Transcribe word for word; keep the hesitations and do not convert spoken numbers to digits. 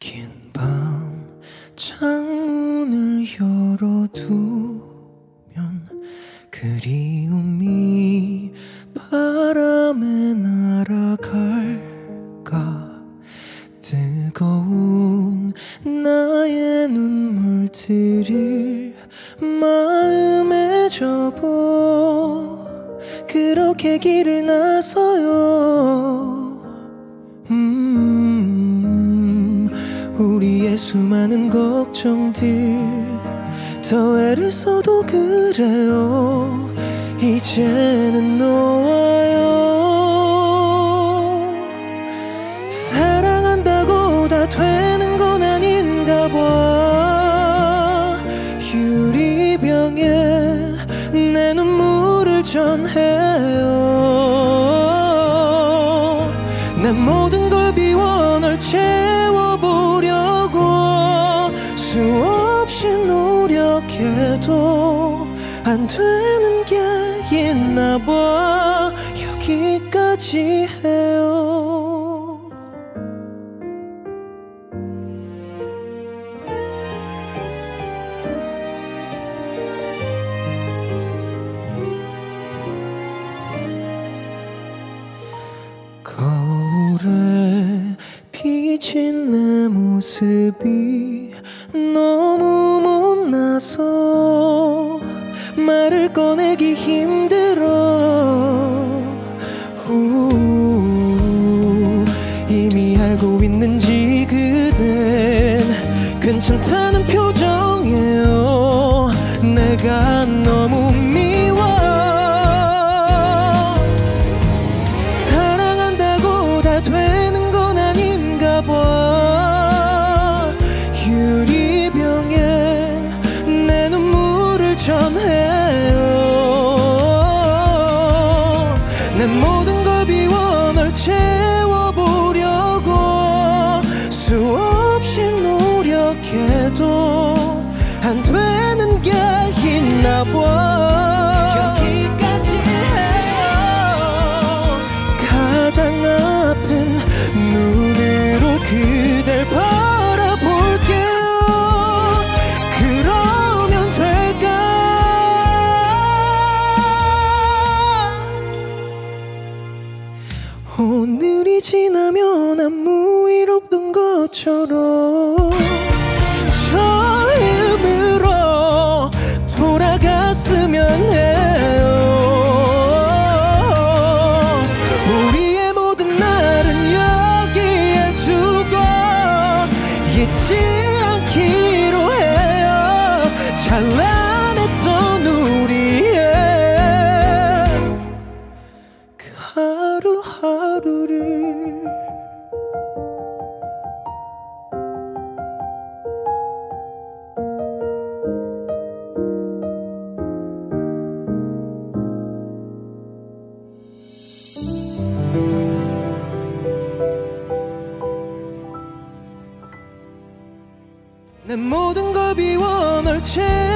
긴 밤 창문을 열어두면 그리움이 바람에 날아갈까. 뜨거운 나의 눈물들을 마음에 접어 그렇게 길을 나서요. 음, 우리의 수많은 걱정들 더 애를 써도 그래요. 이제는 놓아요. 사랑한다고 다 되는 건 아닌가 봐. 유리병에 내 눈물을 전해요. 내 모든 걸 비워 널 채워보려고 수없이 노력해도 안 되는 게 있나 봐. 여기까지 해요. 거울에 비친 내 모습이 너무 못나서 말을 꺼내기 힘들어. 우, 이미 알고 있는지 그댄 괜찮다는 표정이에요. 내가 너무 미워. 사랑한다고 다 되는 건 아닌가 봐. 유리병에 내 눈물을 전해요. 내 모든 걸 비워 널 채워보려고 수없이 노력해도 안 되는 게 있나 봐. 여기까지 해요. 가장 아픈 눈으로 그댈 바라볼게요. 그러면 될까? 오늘이 지나면 아무 일 없던 것처럼 처음으로 돌아갔으면 해요. 우리의 모든 날은 여기에 두고 잊지 않기로 해요. 찬란했던 우리의 그 하루하루를. 내 모든 걸 비워 널 채